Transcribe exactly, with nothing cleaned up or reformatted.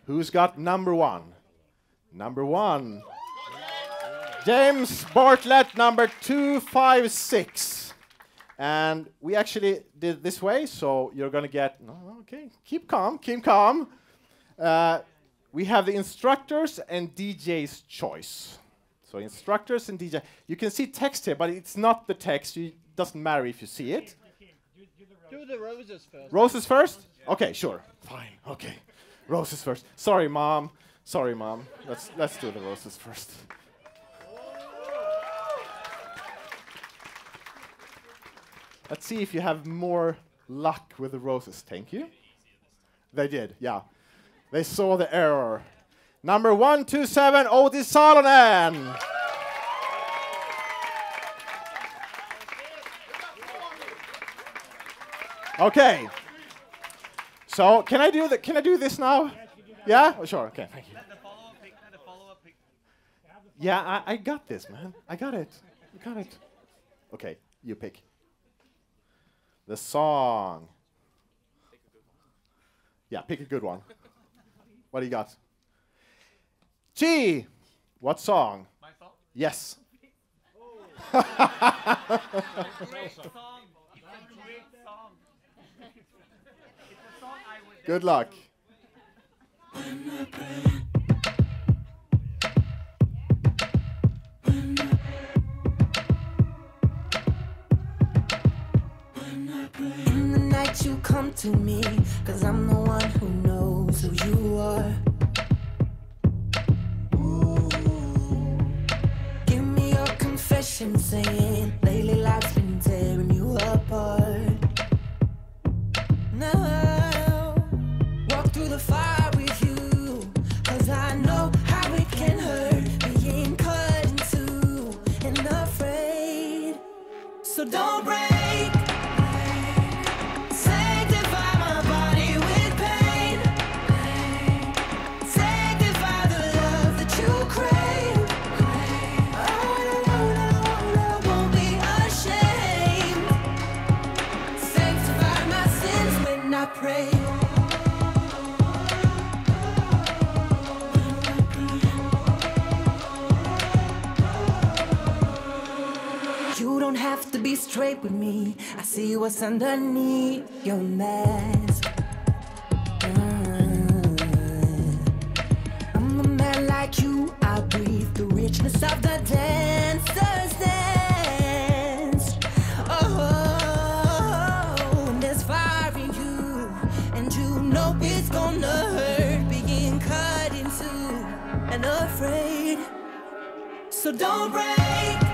Who's got number one? Number one. James Bartlett, number two five six. And we actually did it this way, so you're going to get... No, okay, keep calm, keep calm. Uh, we have the instructors and D J's choice. So instructors and D J. You can see text here, but it's not the text. It doesn't matter if you see it. Do the roses first. Roses first? Okay, sure. Fine, okay. Roses first. Sorry, Mom. Sorry, Mom. Let's, let's do the roses first. Let's see if you have more luck with the roses. Thank you. They did, yeah. They saw the error. Number one two seven, Otis Salonen. Okay. So can I do that? Can I do this now? Yeah? Oh, sure. Okay. Thank you. Yeah, I, I got this, man. I got it. I got it. Okay, you pick. The song. Yeah, pick a good one. What do you got? G. What song? My song? Yes. Great song. It's a great song. It's a song I would. Good luck. In the night you come to me, 'cause I'm the one who knows who you are. Give me your confession, saying lately life's been tearing you apart. Now, walk through the fire with you, 'cause I know how it can hurt, being cut in two and afraid. So don't break. Pray. You don't have to be straight with me. I see what's underneath your mask. Mm. I'm a man like you. I breathe the richness of the dancer's dance. Oh, and there's fire in you. And you know it's gonna hurt being cut into and afraid. So don't break.